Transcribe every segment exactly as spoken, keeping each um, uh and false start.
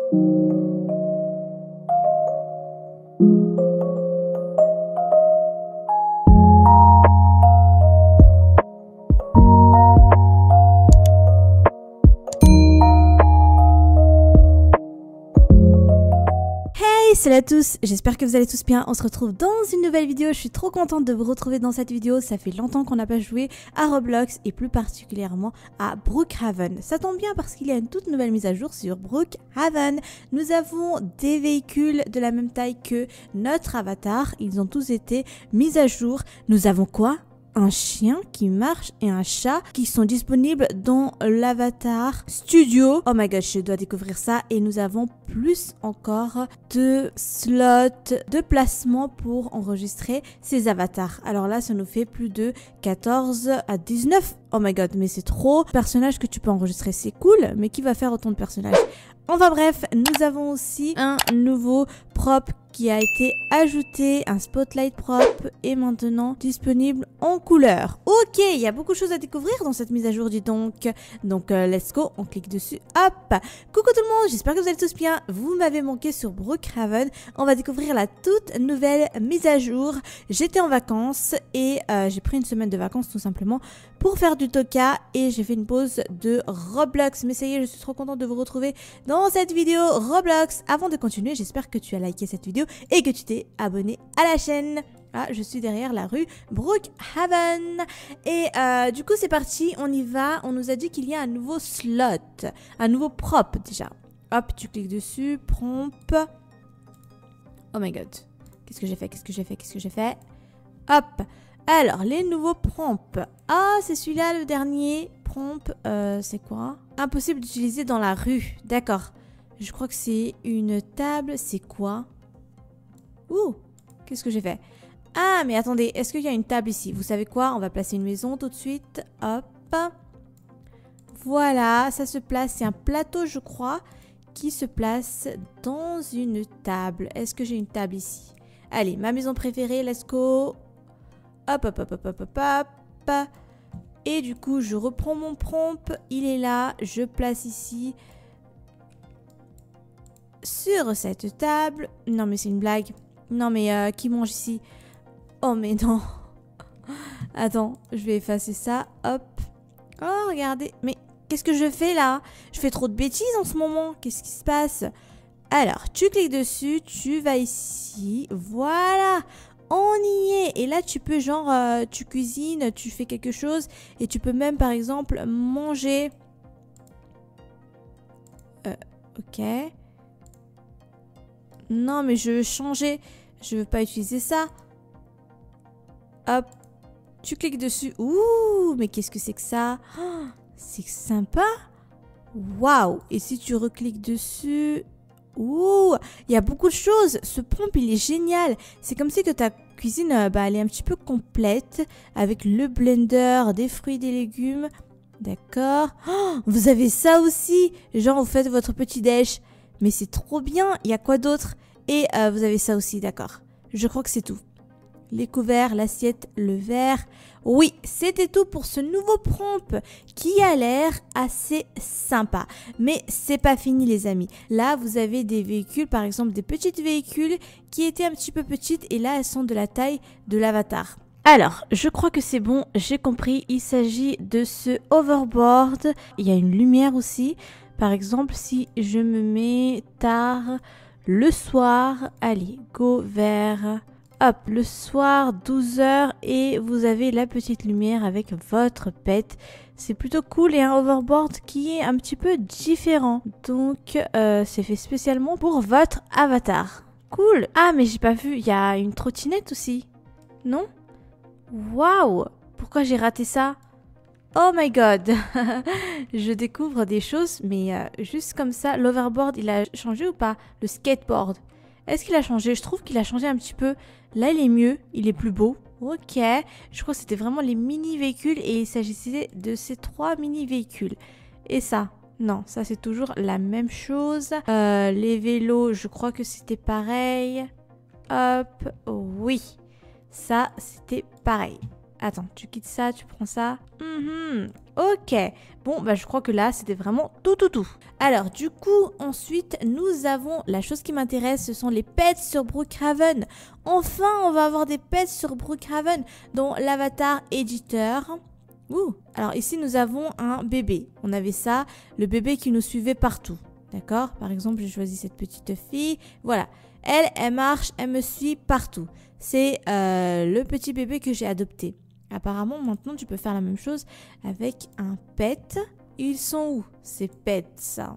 Salut à tous, j'espère que vous allez tous bien. On se retrouve dans une nouvelle vidéo. Je suis trop contente de vous retrouver dans cette vidéo. Ça fait longtemps qu'on n'a pas joué à Roblox et plus particulièrement à Brookhaven. Ça tombe bien parce qu'il y a une toute nouvelle mise à jour sur Brookhaven. Nous avons des véhicules de la même taille que notre avatar. Ils ont tous été mis à jour. Nous avons quoi ? Un chien qui marche et un chat qui sont disponibles dans l'avatar studio. Oh my god, je dois découvrir ça. Et nous avons plus encore de slots de placement pour enregistrer ces avatars. Alors là, ça nous fait plus de quatorze à dix-neuf. Oh my god, mais c'est trop. Personnages que tu peux enregistrer, c'est cool. Mais qui va faire autant de personnages? Enfin bref, nous avons aussi un nouveau prop qui a été ajouté, un spotlight prop est maintenant disponible en couleur. Ok, il y a beaucoup de choses à découvrir dans cette mise à jour, dis donc. Donc euh, let's go, on clique dessus, hop. Coucou tout le monde, j'espère que vous allez tous bien. Vous m'avez manqué sur Brookhaven. On va découvrir la toute nouvelle mise à jour. J'étais en vacances et euh, j'ai pris une semaine de vacances tout simplement pour faire du Toka et j'ai fait une pause de Roblox. Mais ça y est, je suis trop contente de vous retrouver dans cette vidéo Roblox. Avant de continuer, j'espère que tu as liké cette vidéo et que tu t'es abonné à la chaîne. Ah, je suis derrière la rue Brookhaven. Et euh, du coup, c'est parti, on y va. On nous a dit qu'il y a un nouveau slot, un nouveau prop déjà. Hop, tu cliques dessus, prompt. Oh my god. Qu'est-ce que j'ai fait? Qu'est-ce que j'ai fait? Qu'est-ce que j'ai fait? Hop. Alors, les nouveaux prompts. Ah, c'est celui-là le dernier. Prompt, euh, c'est quoi? Impossible d'utiliser dans la rue. D'accord. Je crois que c'est une table. C'est quoi? Ouh, qu'est-ce que j'ai fait? Ah, mais attendez, est-ce qu'il y a une table ici? Vous savez quoi? On va placer une maison tout de suite. Hop. Voilà, ça se place. C'est un plateau, je crois, qui se place dans une table. Est-ce que j'ai une table ici? Allez, ma maison préférée, let's go. Hop, hop, hop, hop, hop, hop, hop. Et du coup, je reprends mon prompt. Il est là. Je place ici. Sur cette table. Non, mais c'est une blague. Non, mais euh, qui mange ici? Oh, mais non. Attends, je vais effacer ça. Hop. Oh, regardez. Mais qu'est-ce que je fais là? Je fais trop de bêtises en ce moment. Qu'est-ce qui se passe? Alors, tu cliques dessus. Tu vas ici. Voilà. On y est. Et là, tu peux genre, euh, tu cuisines, tu fais quelque chose. Et tu peux même, par exemple, manger. Euh, ok. Non, mais je veux changer. Je veux pas utiliser ça. Hop. Tu cliques dessus. Ouh, mais qu'est-ce que c'est que ça? Oh, c'est sympa. Waouh. Et si tu recliques dessus... Ouh, il y a beaucoup de choses. Ce prompt, il est génial. C'est comme si que ta cuisine, euh, bah, elle est un petit peu complète. Avec le blender, des fruits et des légumes. D'accord. Oh, vous avez ça aussi. Genre, vous faites votre petit déj. Mais c'est trop bien. Il y a quoi d'autre? Et euh, vous avez ça aussi, d'accord. Je crois que c'est tout. Les couverts, l'assiette, le verre. Oui, c'était tout pour ce nouveau prompt qui a l'air assez sympa. Mais c'est pas fini les amis. Là, vous avez des véhicules, par exemple des petites véhicules qui étaient un petit peu petites et là, elles sont de la taille de l'avatar. Alors, je crois que c'est bon, j'ai compris. Il s'agit de ce hoverboard. Il y a une lumière aussi. Par exemple, si je me mets tard le soir, allez, go vers... Hop, le soir, douze heures, et vous avez la petite lumière avec votre pet. C'est plutôt cool et un hoverboard qui est un petit peu différent. Donc, euh, c'est fait spécialement pour votre avatar. Cool. Ah, mais j'ai pas vu, il y a une trottinette aussi. Non? Waouh! Pourquoi j'ai raté ça? Oh my god! Je découvre des choses, mais euh, juste comme ça, l'hoverboard, il a changé ou pas? Le skateboard. Est-ce qu'il a changé? Je trouve qu'il a changé un petit peu. Là, il est mieux. Il est plus beau. Ok. Je crois que c'était vraiment les mini-véhicules et il s'agissait de ces trois mini-véhicules. Et ça? Non, ça c'est toujours la même chose. Euh, les vélos, je crois que c'était pareil. Hop. Oui. Ça, c'était pareil. Attends, tu quittes ça, tu prends ça. Mm-hmm. Ok, bon, bah je crois que là, c'était vraiment tout, tout, tout. Alors, du coup, ensuite, nous avons la chose qui m'intéresse, ce sont les pets sur Brookhaven. Enfin, on va avoir des pets sur Brookhaven, dont l'avatar éditeur. Ouh. Alors ici, nous avons un bébé. On avait ça, le bébé qui nous suivait partout. D'accord? Par exemple, j'ai choisi cette petite fille. Voilà. Elle, elle marche, elle me suit partout. C'est euh, le petit bébé que j'ai adopté. Apparemment, maintenant, tu peux faire la même chose avec un pet. Ils sont où, ces pets, ça?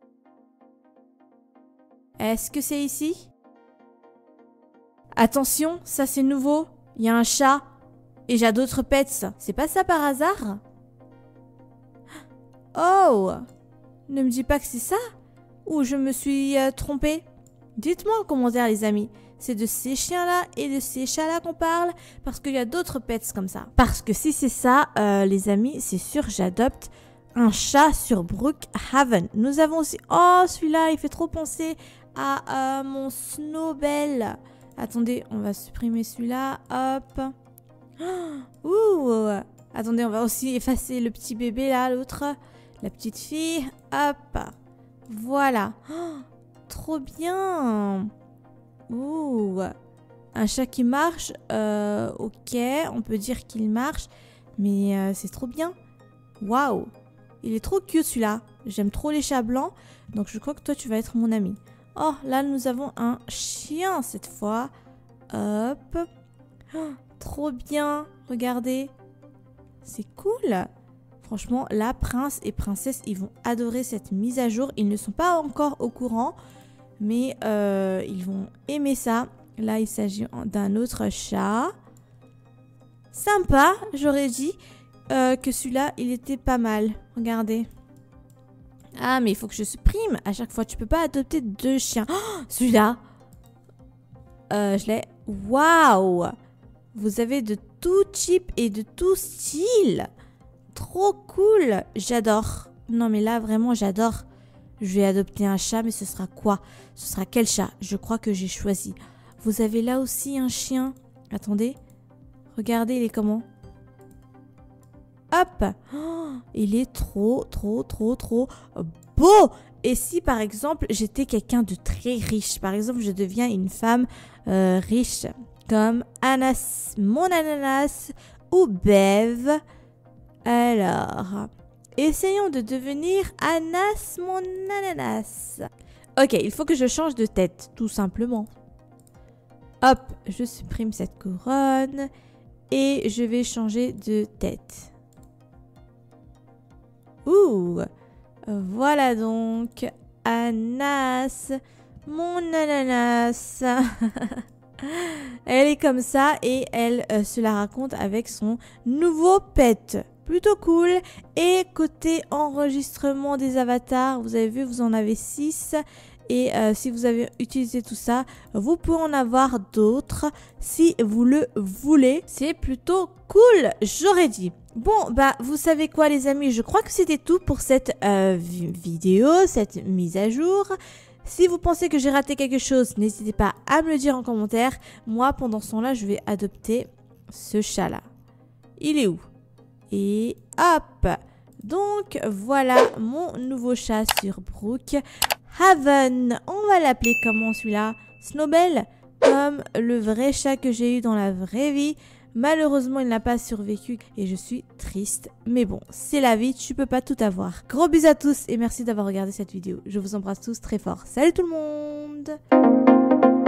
Est-ce que c'est ici? Attention, ça c'est nouveau. Il y a un chat. Et j'ai d'autres pets. C'est pas ça par hasard? Oh! Ne me dis pas que c'est ça? Ou je me suis euh, trompée? Dites-moi en commentaire, les amis. C'est de ces chiens-là et de ces chats-là qu'on parle, parce qu'il y a d'autres pets comme ça. Parce que si c'est ça, euh, les amis, c'est sûr, j'adopte un chat sur Brookhaven. Nous avons aussi... Oh, celui-là, il fait trop penser à euh, mon Snowbell. Attendez, on va supprimer celui-là. Hop. Oh, ouh. Attendez, on va aussi effacer le petit bébé, là, l'autre. La petite fille. Hop. Voilà. Oh, trop bien. Ouh, un chat qui marche, euh, ok, on peut dire qu'il marche, mais euh, c'est trop bien. Waouh, il est trop cute celui-là. J'aime trop les chats blancs, donc je crois que toi tu vas être mon ami. Oh, là nous avons un chien cette fois. Hop, oh, trop bien, regardez, c'est cool. Franchement, là, prince et princesse, ils vont adorer cette mise à jour. Ils ne sont pas encore au courant. Mais euh, ils vont aimer ça. Là, il s'agit d'un autre chat. Sympa, j'aurais dit euh, que celui-là, il était pas mal. Regardez. Ah, mais il faut que je supprime. À chaque fois, tu peux pas adopter deux chiens. Oh, celui-là. Euh, je l'ai. Waouh! Vous avez de tout type et de tout style. Trop cool. J'adore. Non, mais là, vraiment, j'adore. Je vais adopter un chat, mais ce sera quoi? Ce sera quel chat? Je crois que j'ai choisi. Vous avez là aussi un chien. Attendez. Regardez, il est comment? Hop! Oh, il est trop, trop, trop, trop beau! Et si, par exemple, j'étais quelqu'un de très riche, par exemple, je deviens une femme euh, riche, comme Anas, mon ananas ou Bev. Alors... essayons de devenir Anas mon ananas. Ok, il faut que je change de tête, tout simplement. Hop, je supprime cette couronne et je vais changer de tête. Ouh, voilà donc Anas mon ananas. Elle est comme ça et elle euh, se la raconte avec son nouveau pet. Plutôt cool. Et côté enregistrement des avatars, vous avez vu, vous en avez six. Et euh, si vous avez utilisé tout ça, vous pouvez en avoir d'autres si vous le voulez. C'est plutôt cool, j'aurais dit. Bon, bah, vous savez quoi, les amis? Je crois que c'était tout pour cette euh, vidéo, cette mise à jour. Si vous pensez que j'ai raté quelque chose, n'hésitez pas à me le dire en commentaire. Moi, pendant ce temps-là, je vais adopter ce chat-là. Il est où? Et hop! Donc, voilà mon nouveau chat sur Brookhaven. On va l'appeler comment celui-là? Snowbell? Comme le vrai chat que j'ai eu dans la vraie vie. Malheureusement, il n'a pas survécu et je suis triste. Mais bon, c'est la vie, tu peux pas tout avoir. Gros bisous à tous et merci d'avoir regardé cette vidéo. Je vous embrasse tous très fort. Salut tout le monde!